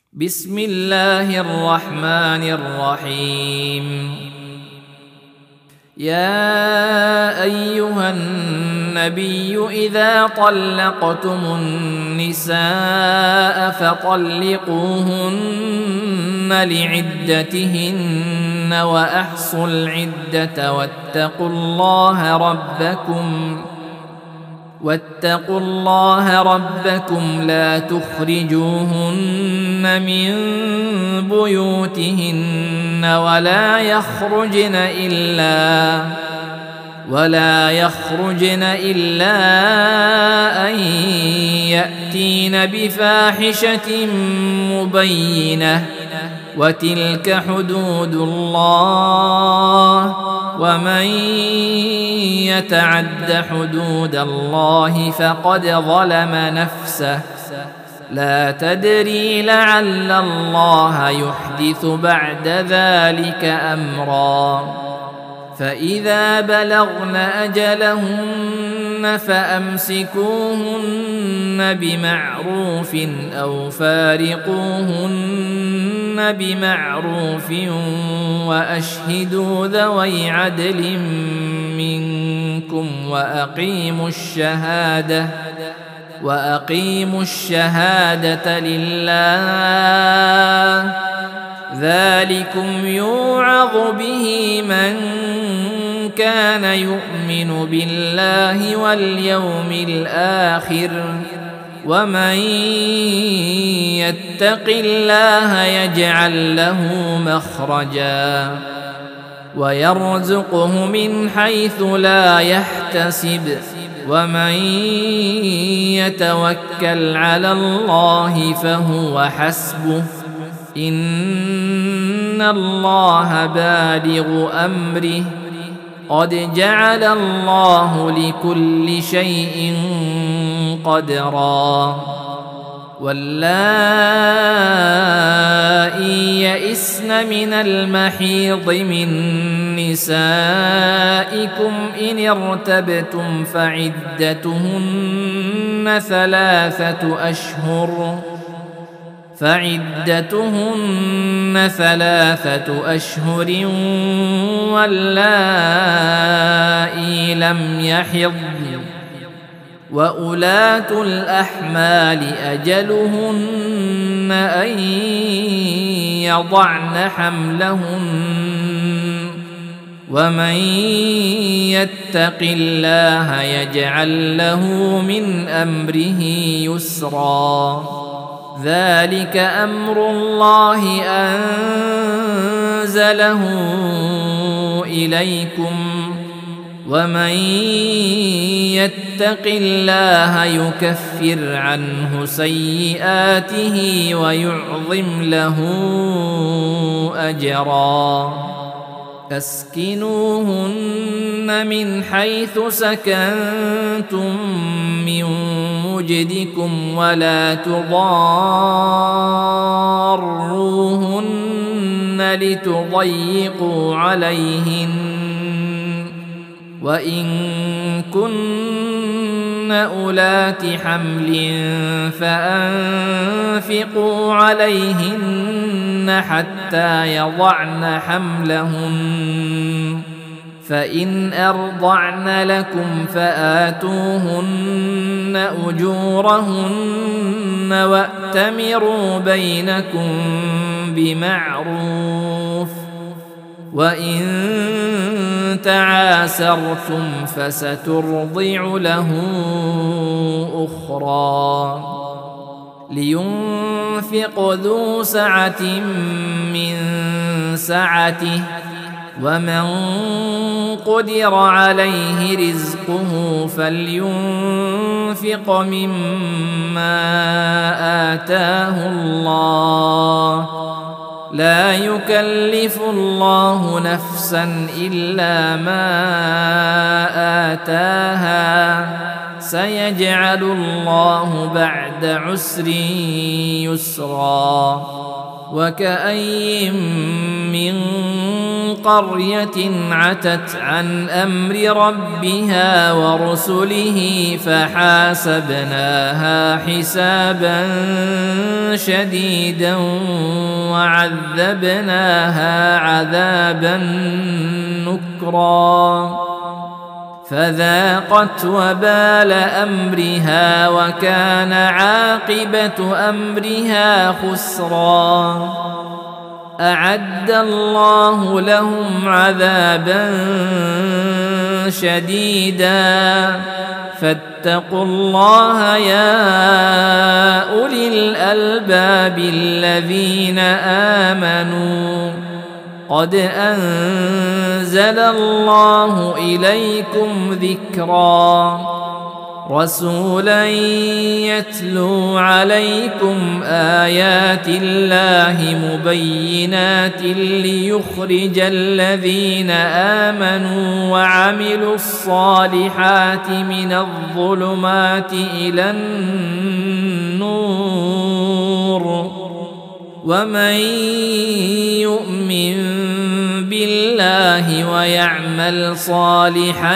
بسم الله الرحمن الرحيم. يا أيها النبي إذا طلقتم النساء فطلقوهن لعدتهن وأحصوا العدة واتقوا الله ربكم لا تخرجوهن من بيوتهن ولا يخرجن إلا أن يأتين بفاحشة مبينة وتلك حدود الله ومن يتعد حدود الله فقد ظلم نفسه لا تدري لعل الله يحدث بعد ذلك أمرا. فإذا بلغن أجلهن فأمسكوهن بمعروف أو فارقوهن بمعروف وأشهدوا ذوي عدل منكم وأقيموا الشهادة لله ذلكم يوعظ به من كان يؤمن بالله واليوم الآخر ومن يتق الله يجعل له مخرجا ويرزقه من حيث لا يحتسب ومن يتوكل على الله فهو حسبه إن الله بالغ أمره قد جعل الله لكل شيء قدرا. واللائي يئسن من المحيض من نسائكم إن ارتبتم فعدتهن ثلاثة أشهر واللائي لم يحضن وأولاة الأحمال أجلهن أن يضعن حملهن ومن يتق الله يجعل له من أمره يسرا. ذلك أمر الله أنزله إليكم ومن يتق الله يكفر عنه سيئاته ويعظم له أجرا. أسكنوهن من حيث سكنتم من وجدكم ولا تضاروهن لتضيقوا عليهن وإن كن أولات حمل فأنفقوا عليهن حتى يضعن حملهن فإن أرضعن لكم فآتوهن أجورهن وأتمروا بينكم بمعروف وإن تعاسرتم فسترضع له أخرى. لينفق ذو سعة من سعته ومن قدر عليه رزقه فلينفق مما آتاه الله لا يكلف الله نفسا إلا ما آتاها سيجعل الله بعد عسر يسرا. وكأي من قرية عتت عن أمر ربها ورسله فحاسبناها حسابا شديدا وعذبناها عذابا نكرا فذاقت وبال أمرها وكان عاقبة أمرها خسرا أعد الله لهم عذابا شديدا فاتقوا الله يا أولي الألباب الذين آمنوا قد أنزل الله إليكم ذكرا رسولا يتلو عليكم آيات الله مبينات ليخرج الذين آمنوا وعملوا الصالحات من الظلمات إلى النور ومن يؤمن بالله ويعمل صالحا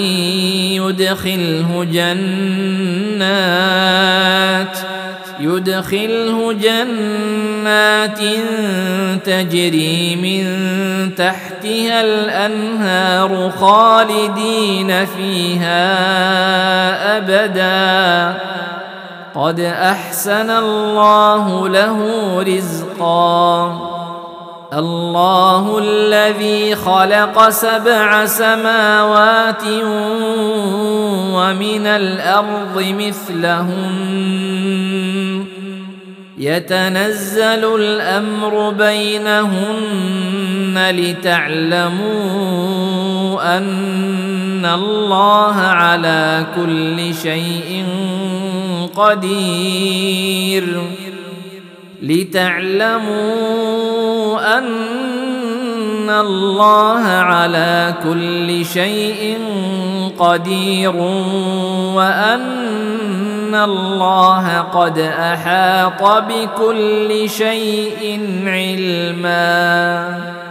يدخله جنات تجري من تحتها الأنهار خالدين فيها أبدا قد أحسن الله له رزقا الله الذي خلق 7 سماوات ومن الأرض مثلهن يتنزل الأمر بينهن لتعلموا أن الله على كل شيء قدير لتعلموا أن الله على كل شيء قدير وأن الله قد أحاط بكل شيء علما